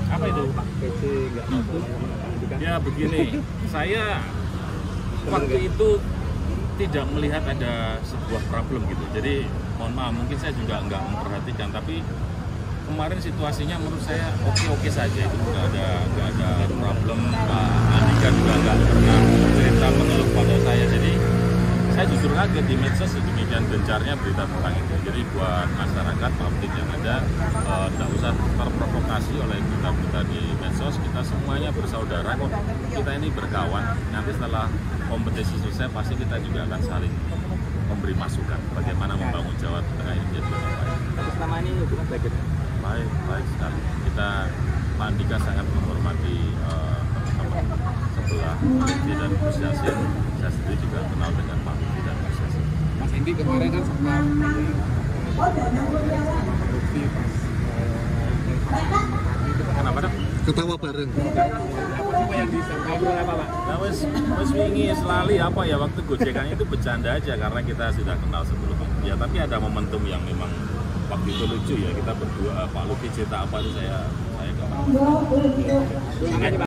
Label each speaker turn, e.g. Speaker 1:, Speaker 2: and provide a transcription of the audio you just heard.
Speaker 1: Apa itu? Ya begini, saya waktu itu tidak melihat ada sebuah problem gitu. Jadi mohon maaf, mungkin saya juga nggak memperhatikan, tapi kemarin situasinya menurut saya oke-oke saja, itu nggak ada problem. Pak Andika juga nggak pernah cerita mengeluh pada saya, jadi saya justru kaget di medsos sedemikian gencarnya berita tentang itu. Jadi buat masyarakat publik yang ada, tidak usah terprovokasi oleh berita-berita di medsos. Kita semuanya bersaudara kok, kita ini berkawan. Nanti setelah kompetisi selesai pasti kita juga akan saling memberi masukan bagaimana membangun Jawa Tengah ini menjadi lebih baik.
Speaker 2: Tapi selama ini hubungan baik.
Speaker 1: Baik sekali. Kita, Pak Andika sangat menghormati teman sebelah Lutfi dan Gus Yassin. Saya sendiri juga kenal dengan Pak Lutfi dan Gus Yassin.
Speaker 3: Mas Indi kemarin kan sempat Lutfi
Speaker 1: Kenapa dok?
Speaker 4: Ketawa bareng.
Speaker 3: apa yang disampaikan apa Pak?
Speaker 1: Nah, wes wingi selalu apa ya, waktu gojekannya itu bercanda aja karena kita sudah kenal sebelumnya. Ya tapi ada momentum yang memang waktu itu lucu ya, kita berdua, Pak Lutfi cerita apa itu saya kenal.